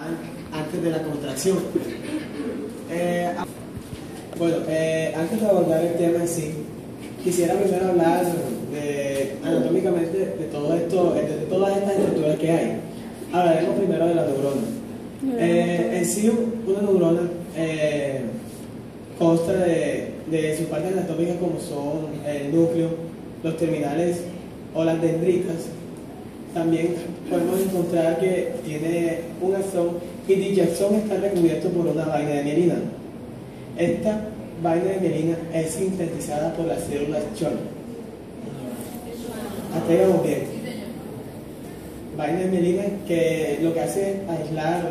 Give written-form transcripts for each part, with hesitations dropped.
antes de la contracción. Antes de abordar el tema en sí, quisiera primero hablar anatómicamente de todo esto, de todas estas estructuras que hay. Hablaremos primero de la neurona. En sí, una neurona consta de sus partes anatómicas como son el núcleo, los terminales o las dendritas. También podemos encontrar que tiene un axón y dicho axón está recubierto por una vaina de mielina. Esta vaina de mielina es sintetizada por las células Schwann. Hasta ahí vamos bien. Vaina de mielina que lo que hace es aislar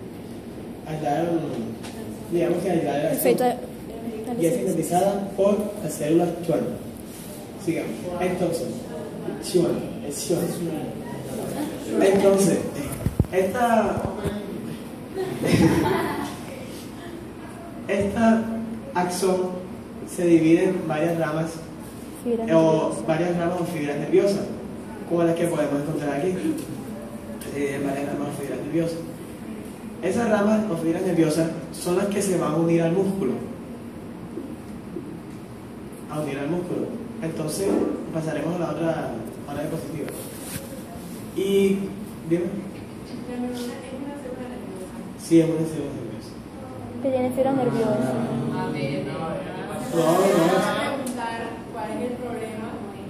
el axón y es sintetizada por las células Schwann. Sigamos. Entonces, Entonces, esta axón se divide en varias ramas o fibras nerviosas, como las que podemos encontrar aquí. Varias ramas o fibras nerviosas. Esas ramas o fibras nerviosas son las que se van a unir al músculo. Entonces, pasaremos a la otra diapositiva. Y, dime. ¿La neurona es una célula nerviosa? Sí, es una célula nerviosa. Que tiene fibra nerviosa. A ver, No. Voy a preguntar cuál es el problema.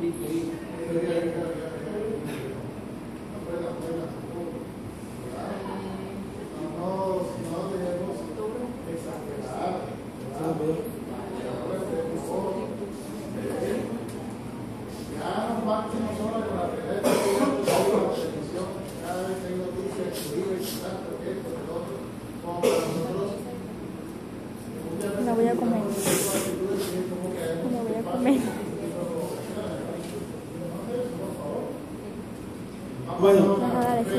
No voy a comer. Bueno, Dale, sí.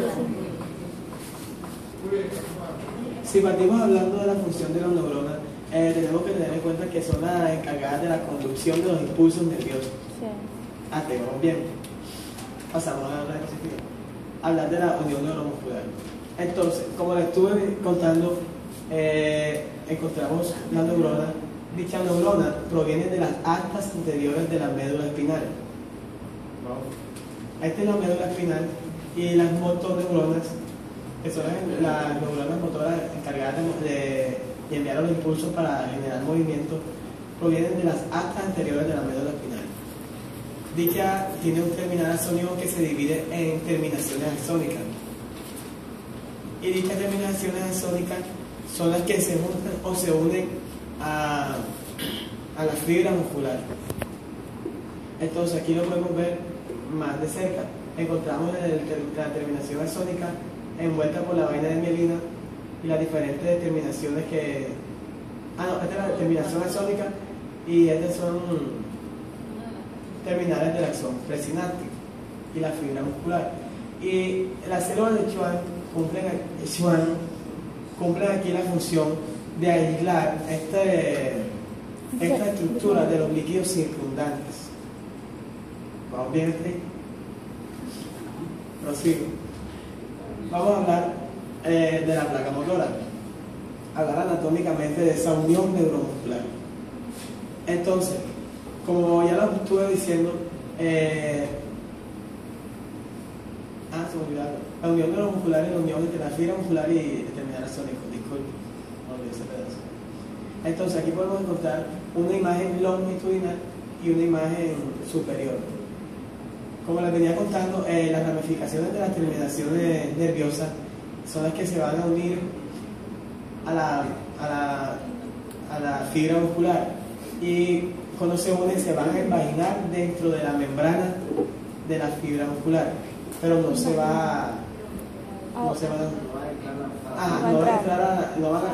si partimos hablando de la función de las neuronas, tenemos que tener en cuenta que son las encargadas de la conducción de los impulsos nerviosos. Sí. Hasta ahí vamos bien. Pasamos a la otra diapositiva. Hablar de la unión neuromuscular. Entonces, como les estuve contando, encontramos la neurona. Dicha neurona proviene de las astas anteriores de la médula espinal. Esta es la médula espinal y las motoneuronas, que son las neuronas motoras encargadas de enviar los impulsos para generar movimiento, provienen de las astas anteriores de la médula espinal. Dicha tiene un terminal axónico que se divide en terminaciones axónicas. Y dichas terminaciones axónicas son las que se juntan o se unen a la fibra muscular. Entonces aquí lo podemos ver más de cerca. Encontramos la terminación axónica envuelta por la vaina de mielina y las diferentes terminaciones que... esta es la terminación axónica y estas son terminales del axón presináptico y la fibra muscular. Y las células de Schwann cumplen aquí la función de aislar esta estructura de los líquidos circundantes. ¿Vamos bien, Prosigo. Vamos a hablar de la placa motora. Hablar anatómicamente de esa unión neuromuscular. Entonces, como ya lo estuve diciendo, se me olvidó. La unión neuromuscular es la unión entre la fibra muscular y el terminal axónico. Disculpe, no olvidé ese pedazo. Entonces, aquí podemos encontrar una imagen longitudinal y una imagen superior. Como les venía contando, las ramificaciones de las terminaciones nerviosas son las que se van a unir a la fibra muscular, y cuando se unen se van a envaginar dentro de la membrana de la fibra muscular, pero no van a entrar,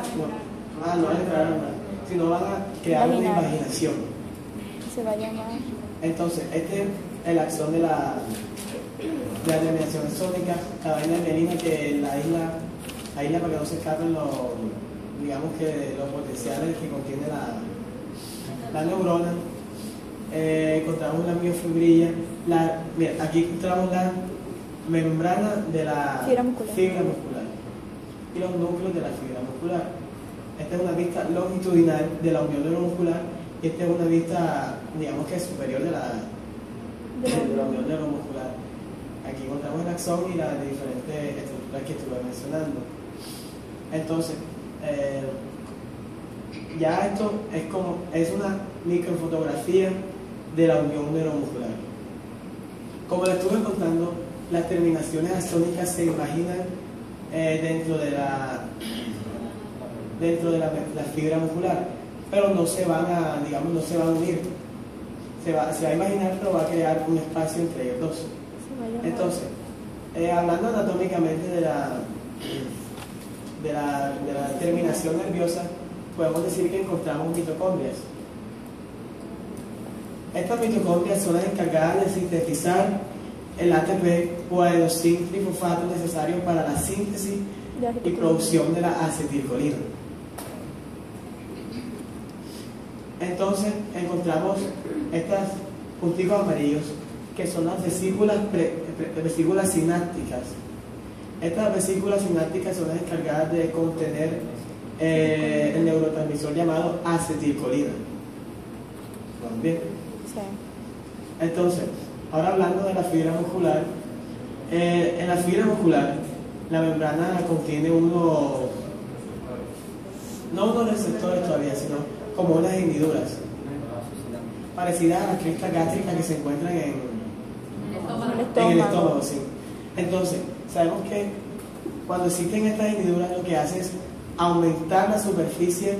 sino van a crear una invaginación. Se va a llamar. Entonces, este es el axón de la terminación axónica, la vaina de mielina que la aísla para que no se escapen los potenciales que contiene la neurona. Encontramos la miofibrilla. Aquí encontramos la membrana de la fibra muscular. y los núcleos de la fibra muscular. Esta es una vista longitudinal de la unión neuromuscular y esta es una vista, digamos que superior de la unión neuromuscular. Aquí encontramos el axón y las diferentes estructuras que estuve mencionando. Entonces, ya esto es una microfotografía de la unión neuromuscular. Como les estuve contando, las terminaciones axónicas se imaginan dentro de la fibra muscular, pero no se van a, digamos, no se van a unir. Se va a imaginar, pero va a crear un espacio entre ellos dos. Entonces, hablando anatómicamente de la terminación nerviosa, podemos decir que encontramos mitocondrias. Estas mitocondrias son las encargadas de sintetizar el ATP o adenosín trifosfato necesario para la síntesis y producción de la acetilcolina. Entonces encontramos estas punticos amarillos que son las vesículas sinápticas. Estas vesículas sinápticas son las encargadas de contener el neurotransmisor llamado acetilcolina. ¿Bien? Sí. Entonces, ahora hablando de la fibra muscular, en la fibra muscular la membrana contiene no unos receptores todavía, sino como unas hendiduras parecidas a las crestas gástricas que se encuentran en el estómago, sí. Entonces, sabemos que cuando existen estas hendiduras lo que hace es aumentar la superficie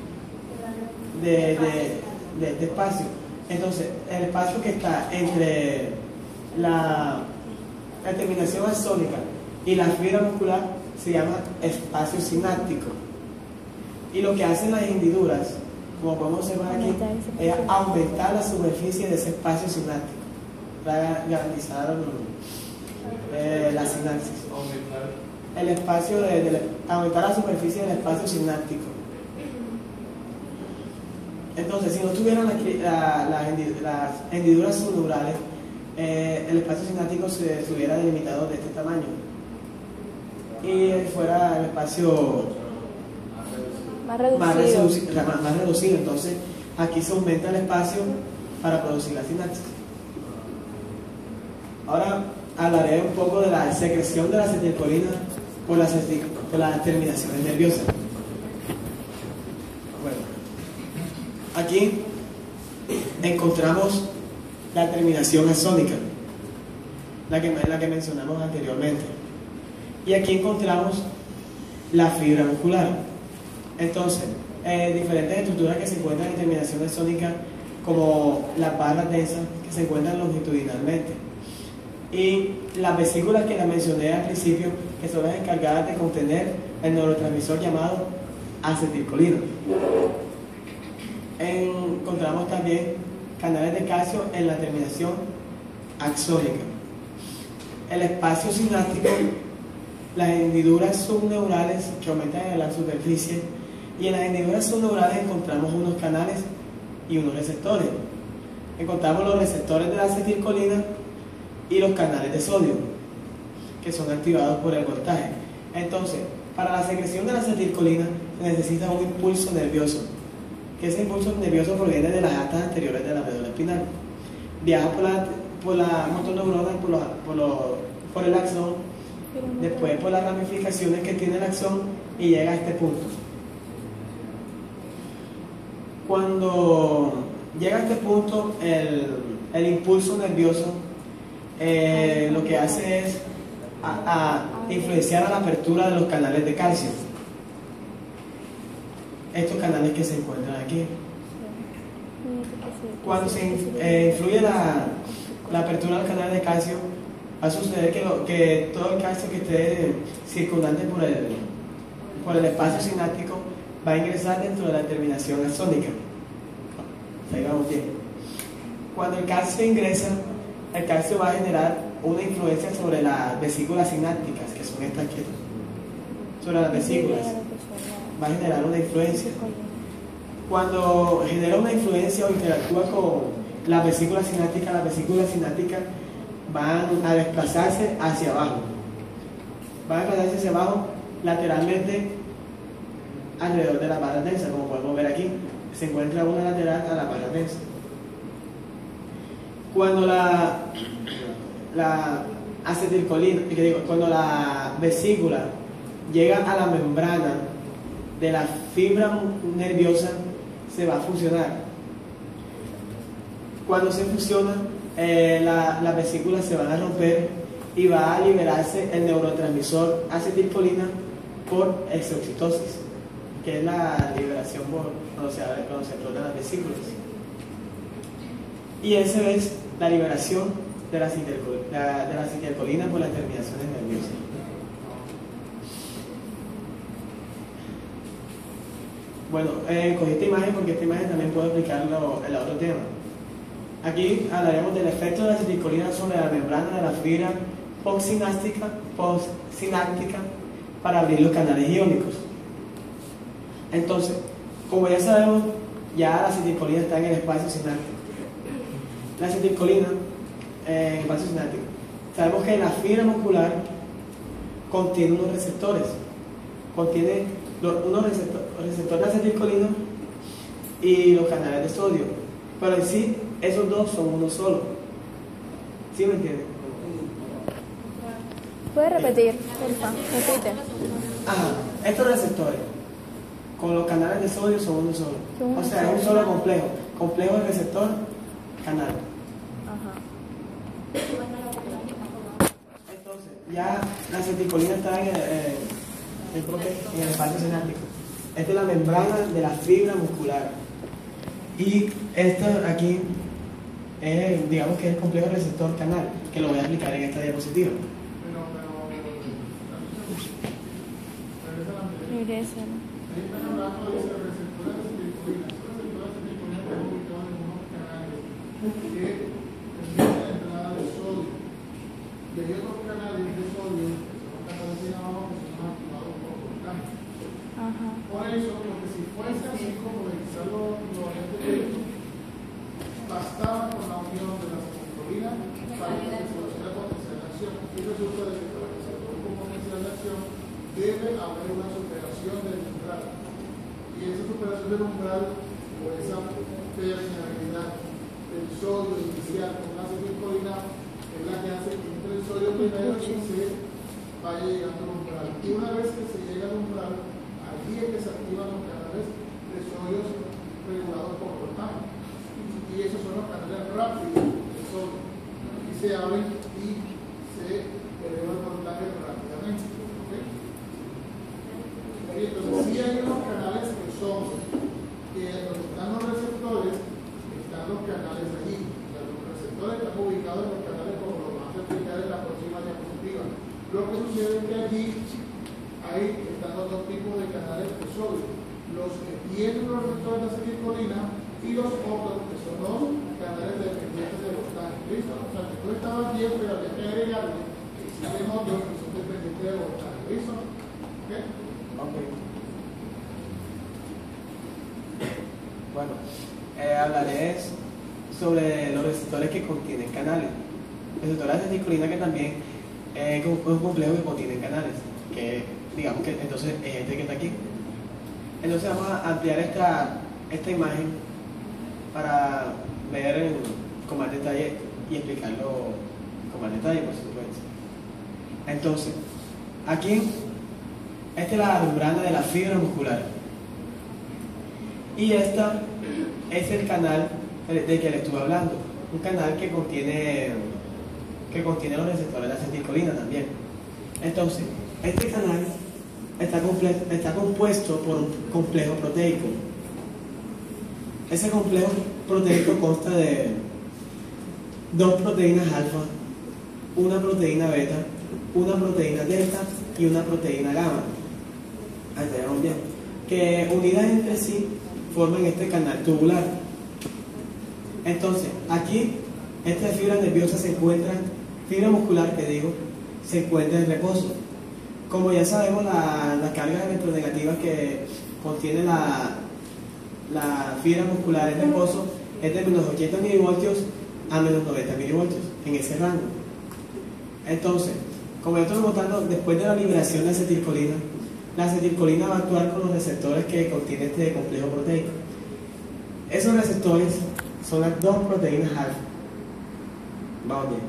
de espacio. Entonces, el espacio que está entre la terminación axónica y la fibra muscular se llama espacio sináptico. Y lo que hacen las hendiduras, como podemos observar aquí, es aumentar la superficie de ese espacio sináptico para garantizar la sinapsis. El espacio aumentar la superficie del espacio sináptico. Entonces, si no tuvieran las hendiduras subneurales, el espacio sináptico se estuviera delimitado de este tamaño y fuera el espacio más reducido. Entonces, aquí se aumenta el espacio para producir la sinapsis. Ahora hablaré un poco de la secreción de la acetilcolina por las terminaciones nerviosas. Bueno, aquí encontramos la terminación axónica, la que mencionamos anteriormente. Y aquí encontramos la fibra muscular. Entonces, diferentes estructuras que se encuentran en terminación axónica, como las barras densas que se encuentran longitudinalmente. Y las vesículas que las mencioné al principio, que son las encargadas de contener el neurotransmisor llamado acetilcolina. Encontramos también canales de calcio en la terminación axónica. El espacio sináptico, las hendiduras subneurales que aumentan en la superficie, y en las hendiduras subneurales encontramos unos canales y unos receptores. Encontramos los receptores de la acetilcolina y los canales de sodio, que son activados por el voltaje. Entonces, para la secreción de la acetilcolina se necesita un impulso nervioso, que ese impulso nervioso proviene de las astas anteriores de la médula espinal. Viaja por la motoneurona, por el axón, después por las ramificaciones que tiene el axón y llega a este punto. Cuando llega a este punto, el impulso nervioso lo que hace es influenciar a la apertura de los canales de calcio. Estos canales que se encuentran aquí. Cuando se influye la apertura del canal de calcio, va a suceder que todo el calcio que esté circundante por el espacio sináptico va a ingresar dentro de la terminación axónica. Ahí vamos bien. Cuando el calcio ingresa, el calcio va a generar una influencia sobre las vesículas sinápticas, que son estas aquí. Sobre las vesículas. Va a generar una influencia. Cuando genera una influencia o interactúa con las vesículas sinápticas van a desplazarse hacia abajo. Van a desplazarse hacia abajo lateralmente alrededor de la barra densa, como podemos ver aquí. Se encuentra una lateral a la barra densa. Cuando la acetilcolina, cuando la vesícula llega a la membrana de la fibra nerviosa, se va a fusionar. Cuando se fusiona, las vesículas se van a romper y va a liberarse el neurotransmisor acetilcolina por exocitosis, que es la liberación cuando se explotan las vesículas. Y esa es la liberación de la acetilcolina por las terminaciones nerviosas. Bueno, cogí esta imagen porque esta imagen también puedo aplicarlo en el otro tema. Aquí hablaremos del efecto de la acetilcolina sobre la membrana de la fibra postsináptica para abrir los canales iónicos. Entonces, como ya sabemos, ya la acetilcolina está en el espacio sináptico. La acetilcolina en el espacio sináptico. Sabemos que la fibra muscular contiene unos receptores. Contiene unos receptores de acetilcolina y los canales de sodio. Pero en sí, esos dos son uno solo. ¿Sí me entienden? ¿Puedes repetir, porfa? Repite. Ajá, estos receptores con los canales de sodio son uno solo. O sea, es un solo complejo. Complejo de receptor, canal. Ajá. Entonces, ya la acetilcolina está en el espacio sináptico. Esta es la membrana de la fibra muscular. Y esto aquí es, digamos que es el complejo receptor canal, que lo voy a explicar en esta diapositiva. Regresa. Y hay otros canales de sodio que son canales abajo que son activados por voltaje. Por eso, porque si fuese así como revisar los agentes, bastaba con la unión de la acetilcolina para que se produciera potencial de acción. Y resulta de que para que se produzca un potencial de acción debe haber una superación del umbral. Y esa superación del umbral o esa permeabilidad del sodio inicial con la acetilcolina es la que hace que entre el sodio primero y se vaya llegando al umbral. Y una vez que se llega al umbral, allí es que se activan los canales de sodio regulados por voltaje. Y esos son los canales rápidos de sodio. Y se abren y se eleva el voltaje rápidamente. ¿Okay? Entonces, sí hay unos canales que son, que donde están los receptores, están los canales allí. Los receptores están ubicados en los canales como lo vamos a explicar en la próxima diapositiva. Lo que sucede es que allí ahí están los dos tipos de canales de sodio. Los que tienen los receptores de acetilcolina y los otros que son los canales dependientes de voltaje. ¿Listo? O sea, que tú estabas bien, pero había que agregarle que existen otros que son dependientes de voltaje. ¿Listo? ¿Ok? Ok. Bueno, hablaré sobre los receptores que contienen canales. Receptores de acetilcolina que también es un complejo que contienen canales. Que digamos que entonces es este que está aquí. Entonces vamos a ampliar esta imagen para ver con más detalle y explicarlo con más detalle, por supuesto. Entonces, aquí, esta es la membrana de la fibra muscular. Y esta es el canal del que le estuve hablando. Un canal que contiene los receptores de acetilcolina también. Entonces, este canal está compuesto por un complejo proteico. Ese complejo proteico consta de dos proteínas alfa, una proteína beta, una proteína delta y una proteína gamma. Ahí tenemos bien. Que unidas entre sí forman este canal tubular. Entonces, aquí, esta fibra nerviosa fibra muscular se encuentra en reposo. Como ya sabemos, las cargas electronegativas que contiene la fibra muscular en reposo es de menos 80 milivoltios a menos 90 milivoltios, en ese rango. Entonces, como ya estamos notando, después de la liberación de acetilcolina, la acetilcolina va a actuar con los receptores que contiene este complejo proteico. Esos receptores son las dos proteínas alfa. Vamos bien.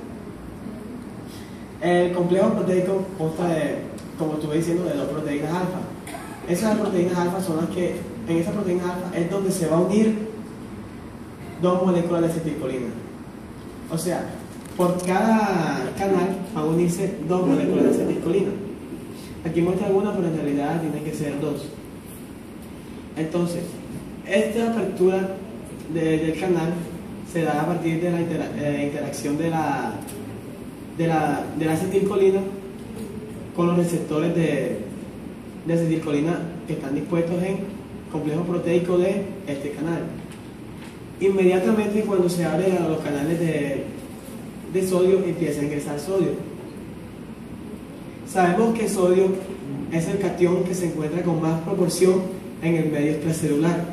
El complejo proteico consta de, como estuve diciendo, de dos proteínas alfa. Esas proteínas alfa son las que, en esas proteínas alfa es donde se va a unir dos moléculas de acetilcolina. O sea, por cada canal van a unirse dos moléculas de acetilcolina. Aquí muestra una, pero en realidad tienen que ser dos. Entonces, esta apertura del canal se da a partir de la interacción de la acetilcolina con los receptores de acetilcolina que están dispuestos en complejo proteico de este canal. Inmediatamente cuando se abren los canales de sodio, empieza a ingresar sodio. Sabemos que sodio es el catión que se encuentra con más proporción en el medio extracelular.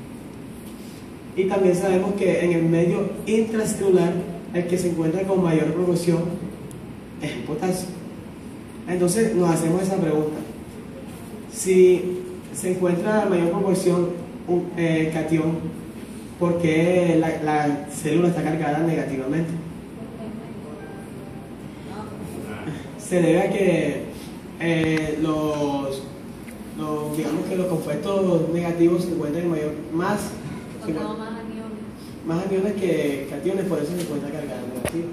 Y también sabemos que en el medio intracelular el que se encuentra con mayor proporción es el potasio. Entonces nos hacemos esa pregunta: si se encuentra en mayor proporción un catión, ¿por qué la célula está cargada negativamente? Se debe a que digamos que los compuestos negativos se encuentran en más aniones que cationes, por eso se encuentra cargada negativa.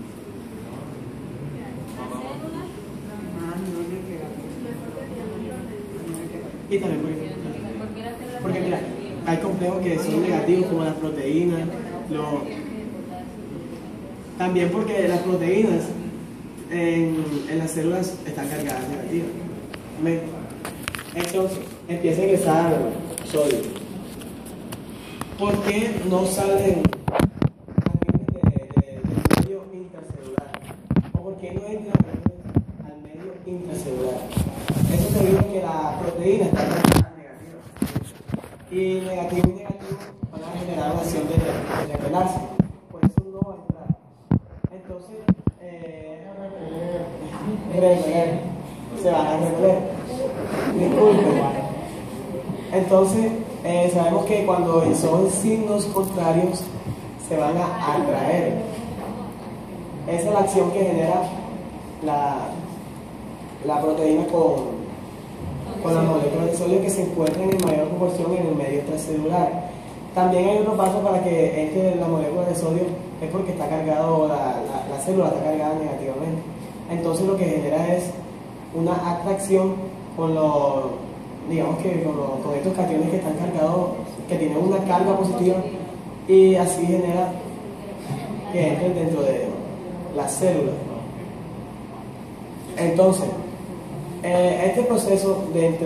Y también porque mira, hay complejos que son negativos como las proteínas, también porque las proteínas en las células están cargadas negativas. Entonces empieza a ingresar sodio. ¿Por qué no salen del medio intracelular? ¿O por qué no entran al medio intracelular? Eso se debido a que la proteína está cargada negativa. Y negativo y negativo van a generar una acción de repelarse. Por eso no va a entrar. Entonces, se van a repeler. Disculpen. Entonces, sabemos que cuando son signos contrarios se van a atraer. Esa es la acción que genera la proteína con las moléculas de sodio que se encuentran en mayor proporción en el medio extracelular. También hay otro paso para que entre la molécula de sodio, es porque está cargado, la célula está cargada negativamente. Entonces lo que genera es una atracción con con estos cationes que están cargados, que tienen una carga positiva, y así genera que entren dentro de la célula. Entonces, este proceso de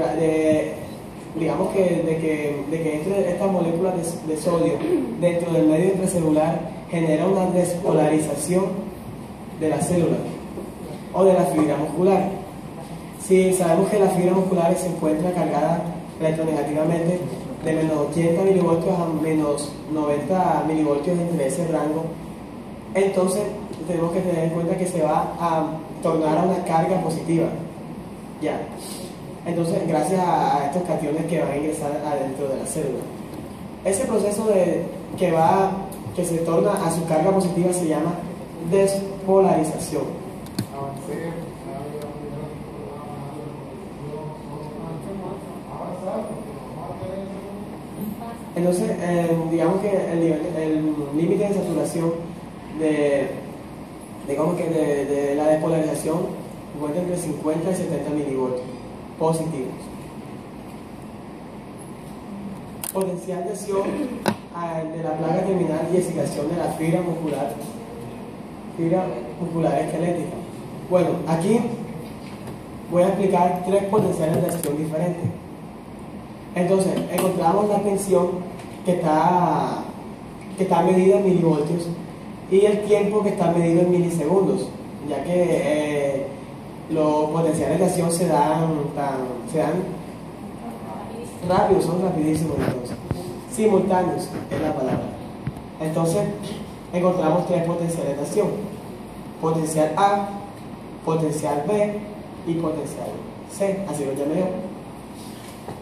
que entre estas moléculas de sodio dentro del medio intracelular genera una despolarización de la célula o de la fibra muscular. Si sabemos que la fibra muscular se encuentra cargada electronegativamente de menos 80 milivoltios a menos 90 milivoltios entre ese rango, entonces tenemos que tener en cuenta que se va a tornar a una carga positiva. Ya. Entonces, gracias a estos cationes que van a ingresar adentro de la célula. Ese proceso que se torna a su carga positiva se llama despolarización. Entonces, digamos que el límite de saturación de la despolarización encuentra entre 50 y 70 milivoltios positivos. Potencial de acción de la placa terminal y excitación de la fibra muscular esquelética. Bueno, aquí voy a explicar tres potenciales de acción diferentes. Entonces, encontramos la tensión que está medida en milivoltios y el tiempo que está medido en milisegundos, ya que los potenciales de acción se dan rápidos, son rapidísimos, entonces. Simultáneos es la palabra. Entonces, encontramos tres potenciales de acción: potencial A, potencial B y potencial C, así lo llamé yo.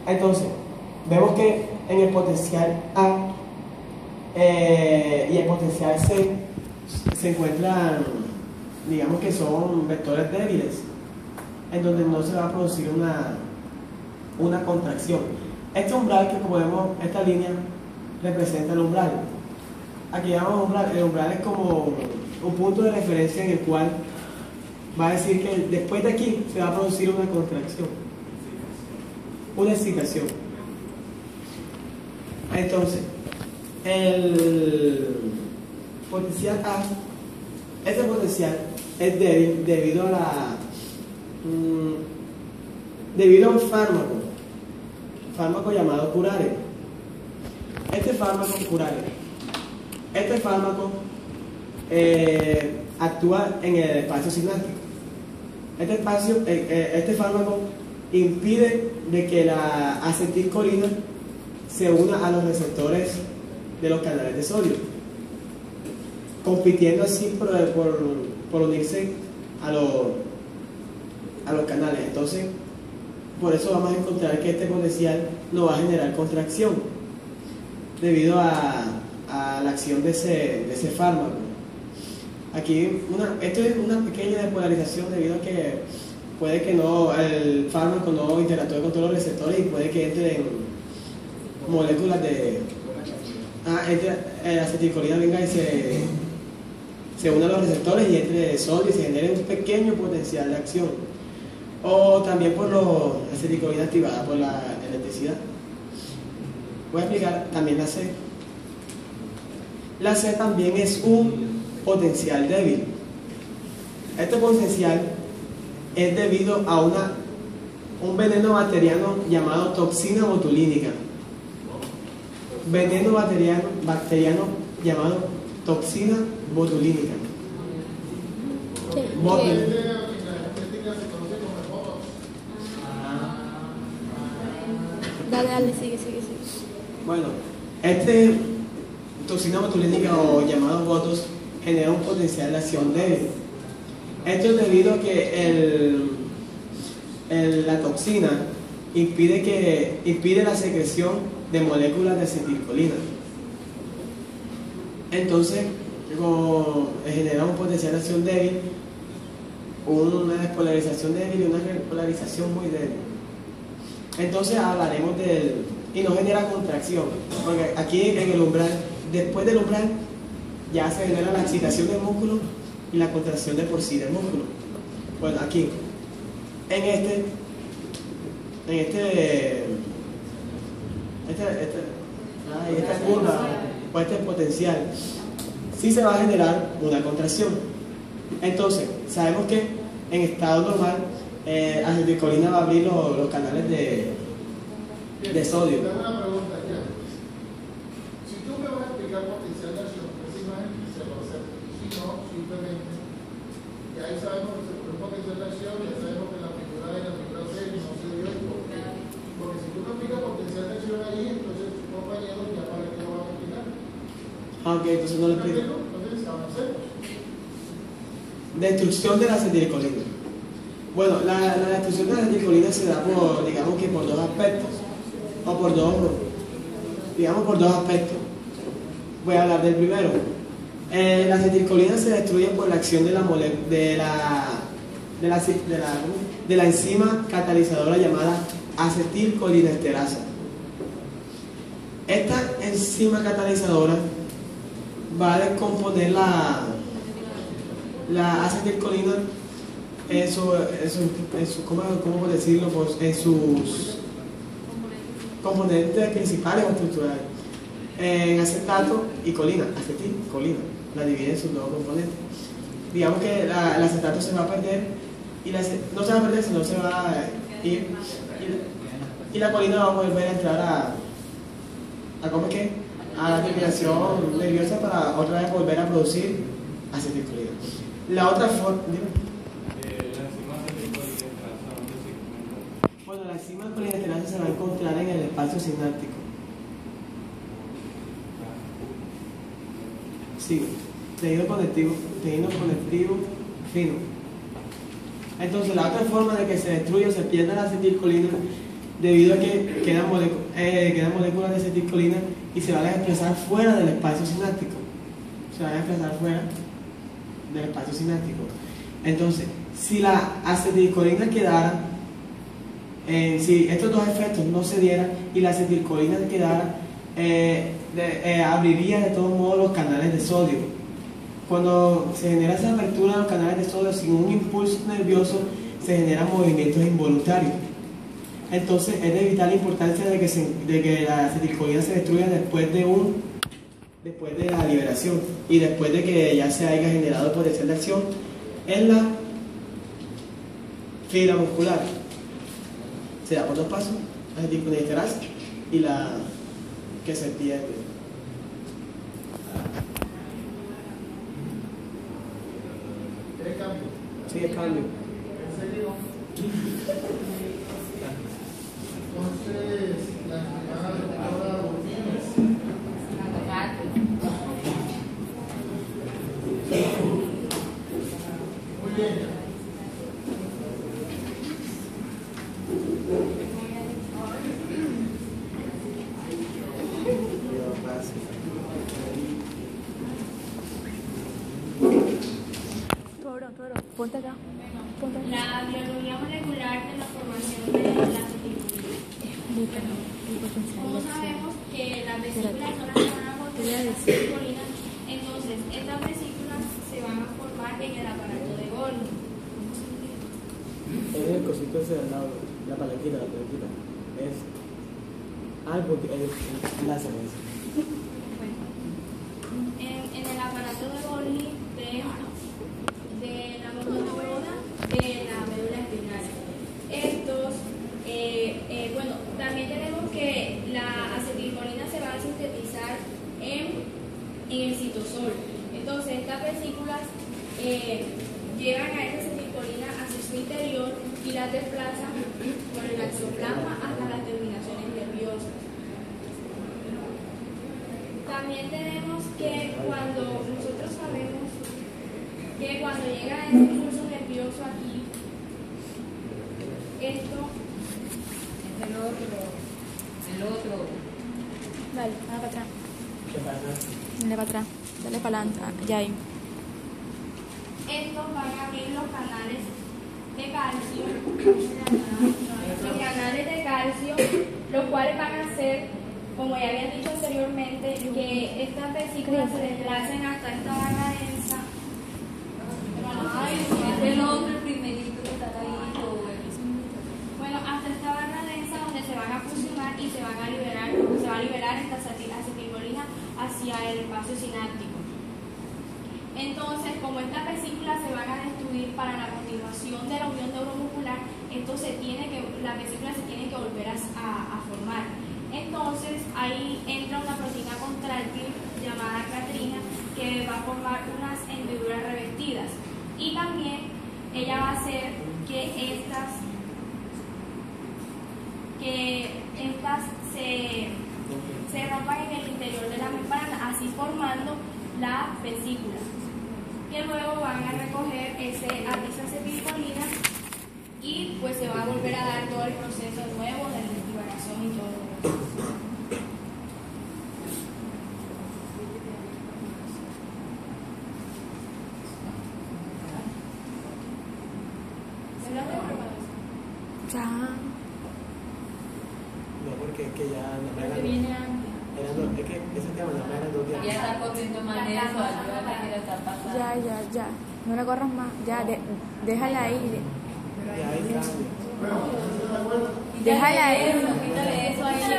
Entonces, vemos que en el potencial A y el potencial C se encuentran, digamos que son vectores débiles, en donde no se va a producir una contracción. Este umbral que como vemos, esta línea representa el umbral. Aquí llamamos umbral. El umbral es como un punto de referencia en el cual va a decir que después de aquí se va a producir una contracción, una excitación. Entonces, el potencial A, ese potencial es débil debido a debido a un fármaco llamado curare. Este fármaco actúa en el espacio sináptico. Este fármaco impide de que la acetilcolina se una a los receptores de los canales de sodio, compitiendo así por unirse a los canales. Entonces, por eso vamos a encontrar que este potencial no va a generar contracción debido a la acción de ese fármaco. Aquí esto es una pequeña despolarización debido a que puede que el fármaco no interactúe con todos los receptores y puede que entre moléculas de acetilcolina venga y se une a los receptores y entre sodio y se genere un pequeño potencial de acción. O también por la acetilcolina activada por la electricidad. Voy a explicar también la C. La C también es un potencial débil. Este potencial es debido a un veneno bacteriano llamado toxina botulínica. Veneno bacteriano llamado toxina botulínica. Dale, sigue. Bueno, toxina botulínica o llamado botus genera un potencial de acción débil. Esto es debido a que la toxina impide la secreción de moléculas de acetilcolina. Entonces, genera un potencial de acción débil, una despolarización débil y una repolarización muy débil. Entonces hablaremos y no genera contracción, porque aquí en el umbral, después del umbral, ya se genera la excitación del músculo y la contracción de por sí del músculo. Bueno, aquí, en esta curva o este potencial, sí se va a generar una contracción. Entonces, sabemos que en estado normal, acetilcolina va a abrir los canales de sodio. Tengo una pregunta ya. Si tú me vas a explicar potencial de acción, esa imagen se lo acepto. Si no, simplemente, ya ahí sabemos que se produce potencial de acción, ya sabemos que la figura A y la figura C no se dio el por qué. Porque si tú me explicas potencial de acción ahí, entonces tus compañeros ya para qué lo van a explicar. Ok, entonces no lo explico. Entonces, avancemos. Destrucción de la acetilcolina. Bueno, la destrucción de la acetilcolina se da digamos que por dos aspectos, o por dos aspectos. Voy a hablar del primero. La acetilcolina se destruye por la acción de la enzima catalizadora llamada acetilcolinesterasa. Esta enzima catalizadora va a descomponer la acetilcolina ¿cómo decirlo? Pues en sus componentes principales o estructurales, en acetato y colina, acetilcolina, la divide en sus dos componentes. Digamos que el acetato se va a perder no se va a perder, sino se va a ir y la colina va a volver a entrar a la terminación nerviosa para otra vez volver a producir acetilcolina. La otra forma, bueno, la enzima colinesterasa se va a encontrar en el espacio sináptico. Sí, tejido conectivo fino. Entonces, la otra forma de que se destruya o se pierda la acetilcolina debido a que quedan moléculas de acetilcolina y se van a desplazar fuera del espacio sináptico. Se van a desplazar fuera del espacio sináptico. Entonces, si la acetilcolina quedara, si estos dos efectos no se dieran y la acetilcolina quedara, abriría de todos modos los canales de sodio. Cuando se genera esa apertura de los canales de sodio sin un impulso nervioso, se generan movimientos involuntarios. Entonces es de vital importancia de que la acetilcolina se destruya después de la liberación y después de que ya se haya generado potencial de acción en la fibra muscular. Se da por dos pasos, la acetilcolina esterasa y la que se pierde. ¿Qué cambio? Sí, el cambio. ¿En serio? Entonces, la enfermedad doctora Martínez. Muy bien. Toro, ponte acá. Ponte acá. La biología molecular de la formación de la acetilcolina. Como sabemos que las vesículas son las que van a contener la acetilcolina, entonces estas vesículas se van a formar en el aparato de Golgi. Es el cosito ese al lado, la palanquita. Es algo que es láser. En el aparato de Golgi de la mononeurona de la médula espinal. Estos, bueno, también tenemos que la acetilcolina se va a sintetizar en el citosol. Entonces, estas vesículas llevan a esta acetilcolina hacia su interior y la desplazan por el axoplasma hasta las terminaciones nerviosas. También tenemos que cuando nosotros sabemos que cuando llega ese impulso nervioso aquí, esto el otro. Dale, dale para atrás. ¿Qué pasa? Dale para atrás. Dale para adelante. Ya ahí. estos van a abrir los canales de calcio, los cuales van a hacer, como ya había dicho anteriormente, que estas vesículas se desplacen hasta esta barra densa. Bueno, hasta esta barra densa donde se van a fusionar y se va a liberar esta acetilcolina hacia el espacio sináptico. Entonces, como estas vesículas se van a destruir para la continuación de la unión neuromuscular, las vesículas se tienen que volver a formar. Entonces, ahí entra una proteína contráctil llamada catrina que va a formar unas hendiduras revestidas. Y también ella va a hacer que estas se rompan en el interior de la membrana, así formando la vesícula, que luego van a recoger esa acetilcolina y pues se va a volver a dar todo el proceso nuevo de liberación y todo. Ya. No, porque es que ya no era. Viene antes. Es que ese tema no era 2 días. Ya está corriendo más de eso, ayúdame que le está pasando. Ya. No la corras más. Ya, déjala ahí. Ya hay cambio. Déjala ahí. Quítale eso ahí.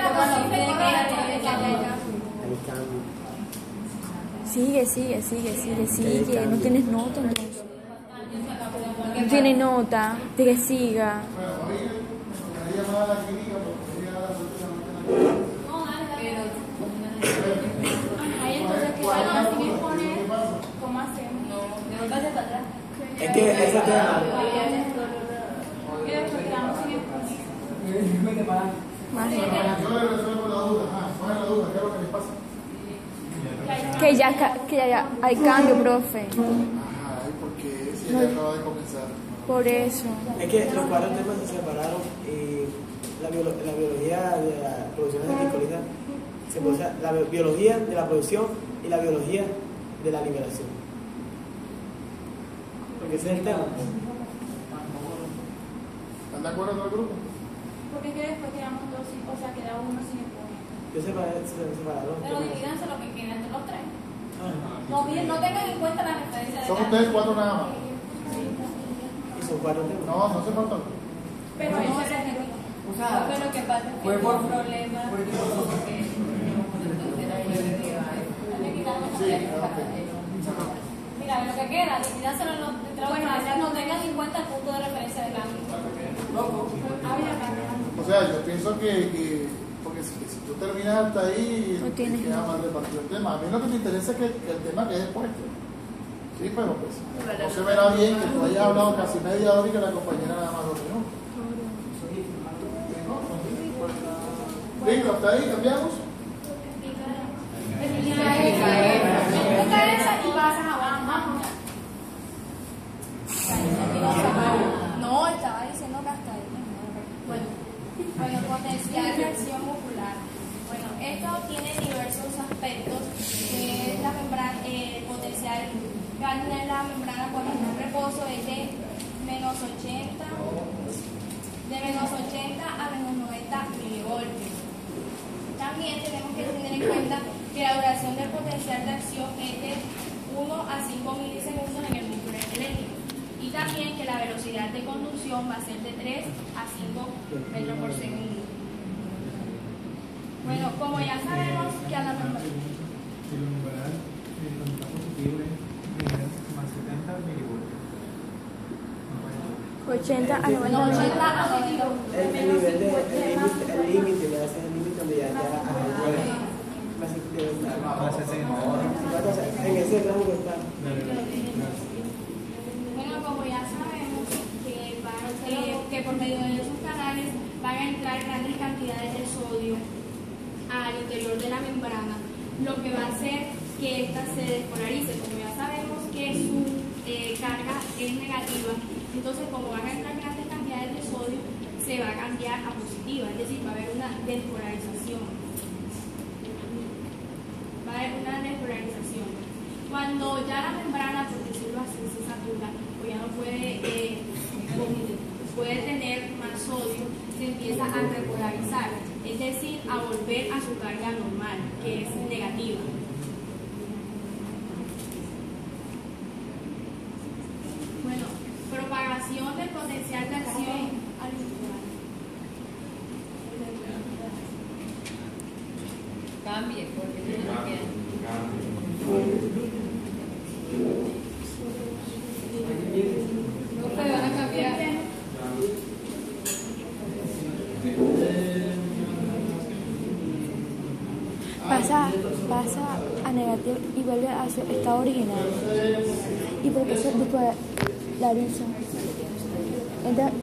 Hay cambio. Sigue. No tienes nota entonces. No tiene nota. De que siga. ¿Cómo hacemos? No vayas para atrás. Es que ese tema. Más Yo le resuelvo la duda. ¿Cuál es la duda? ¿Qué es lo que les pasa? que ya hay cambio, profe. Ajá, porque si ella acaba de comenzar. Por eso. Es que los 4 temas se separaron y la biología de la producción de glicolina se puede usar la biología de la producción y la biología de la liberación. Porque ese es el tema. ¿Están de acuerdo todo el grupo? Porque es que después quedamos dos, o sea, queda uno sin exponente. Yo separaron. Pero divídanse lo que queda entre los tres. No tengan en cuenta la referencia de Son ustedes 4 nada más. Y son 4 temas. No se faltan. Pero no se repite. O sea, pero lo que pasa es que fue por problema porque mira, lo que queda, divídanselo en los no tengan en cuenta el punto de referencia del ámbito. O sea, yo pienso que porque si tú terminas hasta ahí, No tienes queda mal repartido el tema. A mí lo que me interesa es que el tema quede expuesto. Sí, pero pues no se verá bien que tú hayas hablado casi media hora y que la compañera nada más 2 minutos. Listo, hasta ahí, cambiamos. No, estaba diciendo que hasta ahí. Bueno, potencial de acción muscular. Bueno, esto tiene diversos aspectos. La membrana, potencial que va a tener la membrana cuando está en reposo es de menos 80 a menos 90 milivoltios. También tenemos que tener en cuenta que la duración del potencial de acción es de 1 a 5 milisegundos en el músculo esquelético. Y también que la velocidad de conducción va a ser de 3 a 5 metros por segundo. Bueno, como ya sabemos que a la membrana... El umbral positivo es más 70 milivoltios. 80 a 90 No, 80 a 90. El límite, ya ese es el límite donde ya Más 60. en ese rango está. Bueno, como ya sabemos que por medio de esos canales van a entrar grandes cantidades de sodio al interior de la membrana, lo que va a hacer que ésta se despolarice. Como ya sabemos que su carga es negativa, entonces como van a entrar grandes cantidades de sodio, se va a cambiar a positiva, es decir, va a haber una despolarización. Cuando ya la membrana, por decirlo así, se satura o ya no puede tener más sodio, se empieza a repolarizar, es decir, a volver a su carga normal, que es negativa. Bueno, propagación del potencial de acción al muscular. cambie, porque tiene que... No se van a cambiar. Pasa a negativo y vuelve a su estado original. ¿Y por qué se despolariza?